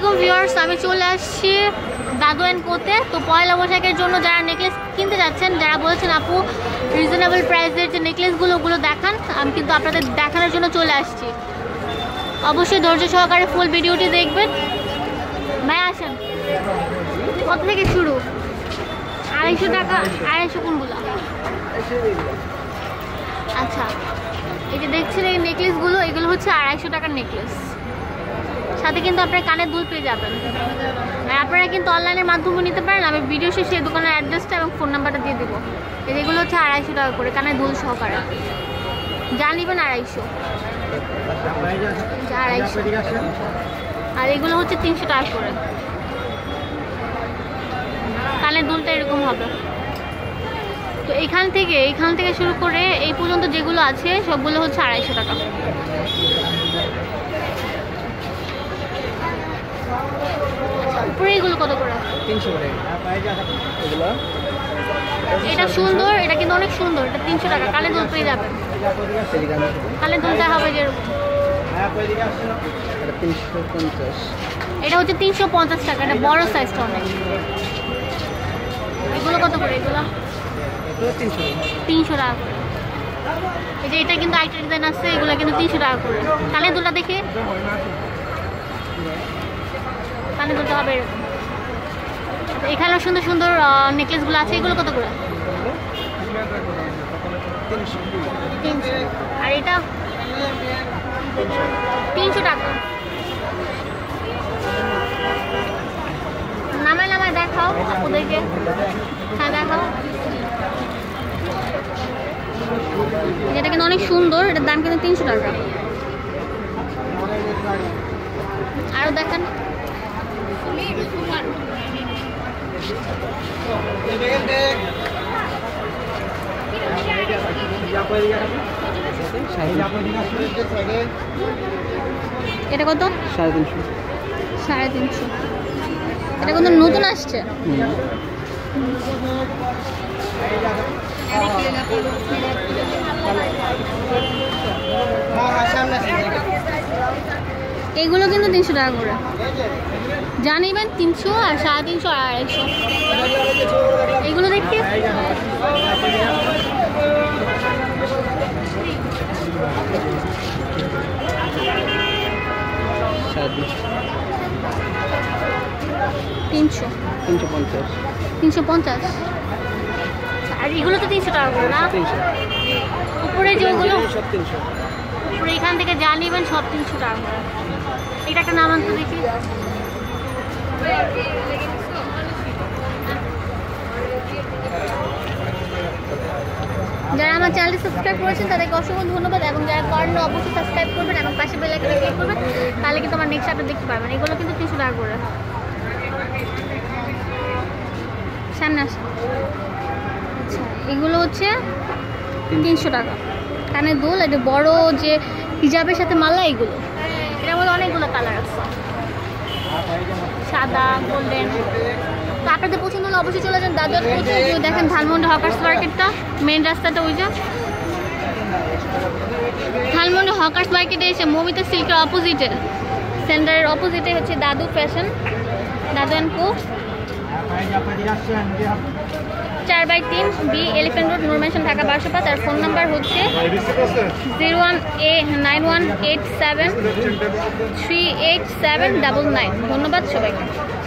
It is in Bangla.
আলাইকুম ভিউয়ার্স, আমি চলে আসছি দাদু অ্যান্ড কোতে। তো পয়লা বৈশাখের জন্য যারা নেকলেস কিনতে যাচ্ছেন, যারা বলেছেন আপু রিজনেবল প্রাইসের যে নেকলেসগুলো ওগুলো দেখান, আমি কিন্তু আপনাদের দেখানোর জন্য চলে আসছি। অবশ্যই ধৈর্য সহকারে ফুল ভিডিওটি দেখবেন। ভাই আসেন, কত থেকে শুরু? 250 টাকা। 250 কোনগুলো? আচ্ছা, এই যে দেখছেন এই নেকলেসগুলো, এগুলো হচ্ছে 250 টাকার নেকলেস। সাথে কিন্তু আপনার কানের দুল পেয়ে যাবেন। আর আপনারা কিন্তু অনলাইনের মাধ্যমে নিতে পারেন। আমি ভিডিও শেষে এই দোকানের অ্যাড্রেসটা এবং ফোন নাম্বারটা দিয়ে দেবো। এগুলো হচ্ছে 250 টাকা করে কানের দুল সহকারে। যা নেবেন 250। আর এগুলো হচ্ছে 300 টাকা করে। কানের দুলটা এরকম হবে। তো এইখান থেকে শুরু করে এই পর্যন্ত যেগুলো আছে সবগুলো হচ্ছে 250 টাকা। উপরে এগুলো কত করে? 300 করে। এটা সুন্দর, এটা কিন্তু অনেক সুন্দর। এটা 300 টাকা। কানে দুল পেয়ে যাবেন। কানে দুলটা হবে যেরকম। এটা হচ্ছে 350 টাকা। এটা বড় সাইজটা অনেক। এগুলো কত করে? এগুলো 300 টাকা করে। এই যে এটা কিন্তু আইটেম ডিজাইন আছে, এগুলো কিন্তু 300 টাকা করে। কানে দুলটা দেখে কানে দুলটা হবে এরকম। এখানেও সুন্দর সুন্দর নেকলেসগুলো আছে। এগুলো কত করে? 300। আর এটা 300 টাকা। নামায় দেখাও আপনাদেরকে। হ্যাঁ দেখাও। এটা কিন্তু অনেক সুন্দর। এটার দাম কিন্তু 300 টাকা। আরো দেখেন। এটা কত? 350। 350। এটা কিন্তু নতুন আসছে। এইগুলো কিন্তু 300 টাকা করে। জানিবেন 300 আর 350 আর 250। এইগুলো দেখতে তিনশো 350। আর এগুলো তো 300 টাকা করে না? উপরে যেগুলো উপরে এখান থেকে যা নেবেন সব 300 টাকা করে। এটা একটা নামান তো দেখি। যারা আমার চ্যানেলটি সাবস্ক্রাইব করেছেন তাদেরকে অসংখ্য ধন্যবাদ, এবং যারা করেন অবশ্যই সাবস্ক্রাইব করবেন এবং পাশে বেল আইকনে ক্লিক করবেন, তাহলে কিন্তু আমার নেক্সট আপডেট দেখতে পারবেন। এগুলো কিন্তু 300 টাকা করে। সামনে আসে। আচ্ছা, এগুলো হচ্ছে 300 টাকা কানের দুল। এটা বড় যে হিজাবের সাথে মালা, এগুলো এটার মধ্যে অনেকগুলো কালার আছে, সাদা, গোল্ডেন। তো আপনাদের পছন্দ হলে অবশ্যই চলে যান দাদু অ্যান্ড কোতে। দেখেন ধানমন্ডি হকার্স মার্কেটটা, মেন রাস্তাটা ওই যে ধানমন্ডি হকার্স মার্কেটে এসে মমিতা সিল্কের অপোজিটে, সেন্টারের অপোজিটে হচ্ছে Dadu fashion, Dadu and co, 4/3 B elephant road, Noor mansion, Dhaka 1205। আর ফোন নাম্বার হচ্ছে 01A91873879। ধন্যবাদ সবাইকে।